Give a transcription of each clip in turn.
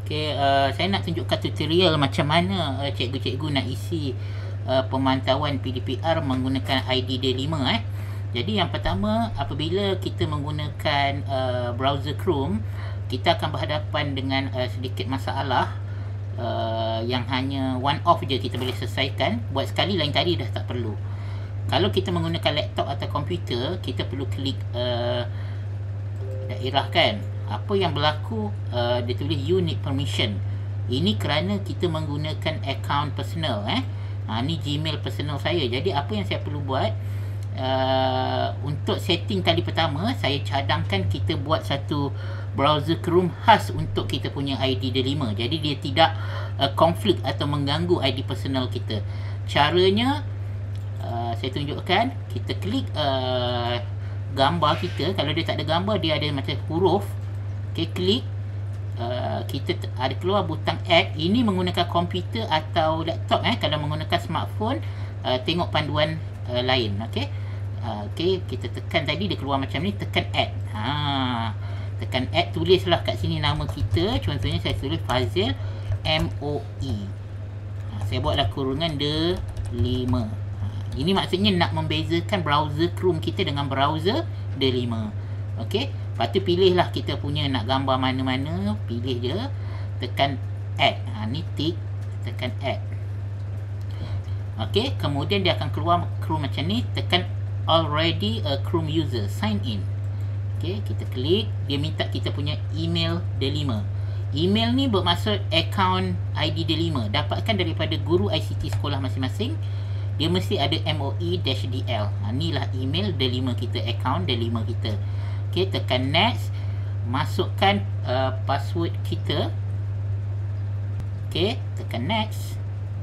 Okay, saya nak tunjukkan tutorial macam mana cikgu-cikgu nak isi pemantauan PDPR menggunakan ID D5 Jadi yang pertama, apabila kita menggunakan browser Chrome, kita akan berhadapan dengan sedikit masalah yang hanya one off je kita boleh selesaikan. Buat sekali, lain kali dah tak perlu. Kalau kita menggunakan laptop atau komputer, kita perlu klik daerah kan. Apa yang berlaku, dia tulis you need permission. Ini kerana kita menggunakan account personal ni Gmail personal saya. Jadi apa yang saya perlu buat, untuk setting kali pertama, saya cadangkan kita buat satu browser Chrome khas untuk kita punya ID D5. Jadi dia tidak konflik atau mengganggu ID personal kita. Caranya, saya tunjukkan. Kita klik gambar kita. Kalau dia tak ada gambar, dia ada macam huruf. Okay, klik. Kita ada keluar butang add. Ini menggunakan komputer atau laptop. Kalau menggunakan smartphone, tengok panduan lain. Okay, kita tekan tadi, dia keluar macam ni. Tekan add. Tekan add, tulislah kat sini nama kita. Contohnya saya tulis Fazil MOE. Saya buatlah kurungan D5. Ini maksudnya nak membezakan browser Chrome kita dengan browser D5. Okay, lepas tu pilihlah kita punya nak gambar mana-mana. Pilih je, tekan add. Ni tick, tekan add. Okay, kemudian dia akan keluar Chrome macam ni. Tekan already a Chrome user, sign in. Okay, kita klik. Dia minta kita punya email D5. Email ni bermaksud account ID D5. Dapatkan daripada guru ICT sekolah masing-masing. Dia mesti ada MOE-DL. Inilah email D5 kita, account D5 kita. Okay, tekan next. Masukkan password kita. Okay, tekan next.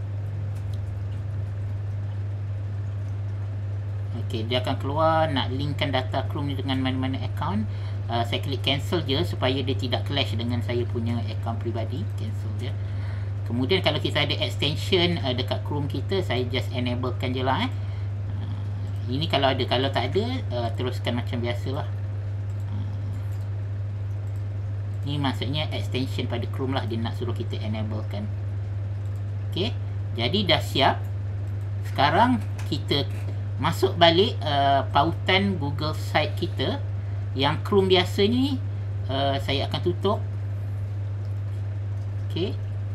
Okay, dia akan keluar nak linkkan data Chrome ni dengan mana-mana account. Saya klik cancel je supaya dia tidak clash dengan saya punya account peribadi. Cancel je. Kemudian kalau kita ada extension dekat Chrome kita, saya just enablekan je lah. Ini kalau ada. Kalau tak ada, teruskan macam biasalah. Ni maksudnya extension pada Chrome lah, dia nak suruh kita enablekan. Okay, jadi dah siap. Sekarang kita masuk balik pautan Google site kita. Yang Chrome biasa ni saya akan tutup. Okay,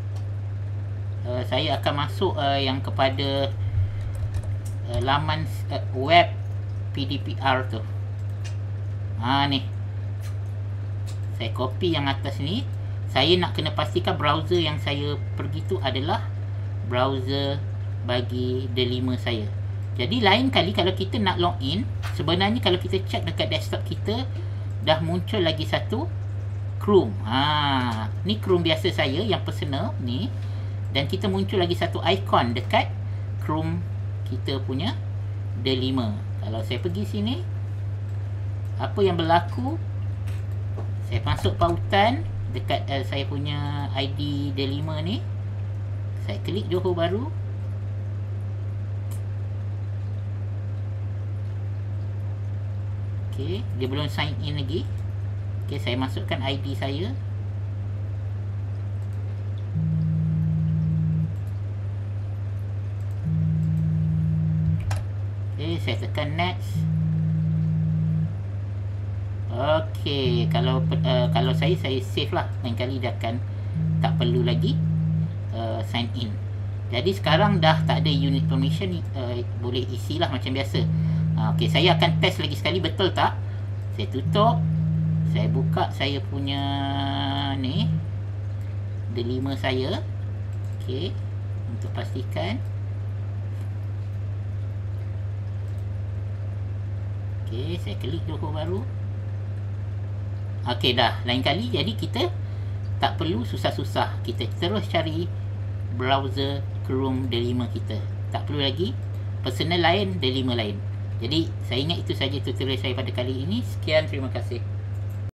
saya akan masuk yang kepada laman web PDPR tu. Ni saya copy yang atas ni. Saya nak kena pastikan browser yang saya pergi tu adalah browser bagi D5 saya. Jadi lain kali kalau kita nak login, sebenarnya kalau kita check dekat desktop kita, dah muncul lagi satu Chrome. Ni Chrome biasa saya yang personal ni. Dan kita muncul lagi satu ikon dekat Chrome kita punya D5. Kalau saya pergi sini, apa yang berlaku, saya masuk pautan dekat saya punya ID D5 ni. Saya klik Johor Bahru. Okay, dia belum sign in lagi. Okay, saya masukkan ID saya. Okay, saya tekan next. Okay, kalau saya save lah. Lain kali dia akan tak perlu lagi sign in. Jadi sekarang dah tak ada unit permission, boleh isilah macam biasa. Okay, saya akan test lagi sekali betul tak. Saya tutup. Saya buka saya punya ni D5 saya. Okay, untuk pastikan. Okay, saya klik Johor Bahru. Okay, dah. Lain kali, jadi kita tak perlu susah-susah. Kita terus cari browser Chrome D5 kita. Tak perlu lagi personal lain, D5 lain. Jadi, saya ingat itu saja tutorial saya pada kali ini. Sekian, terima kasih.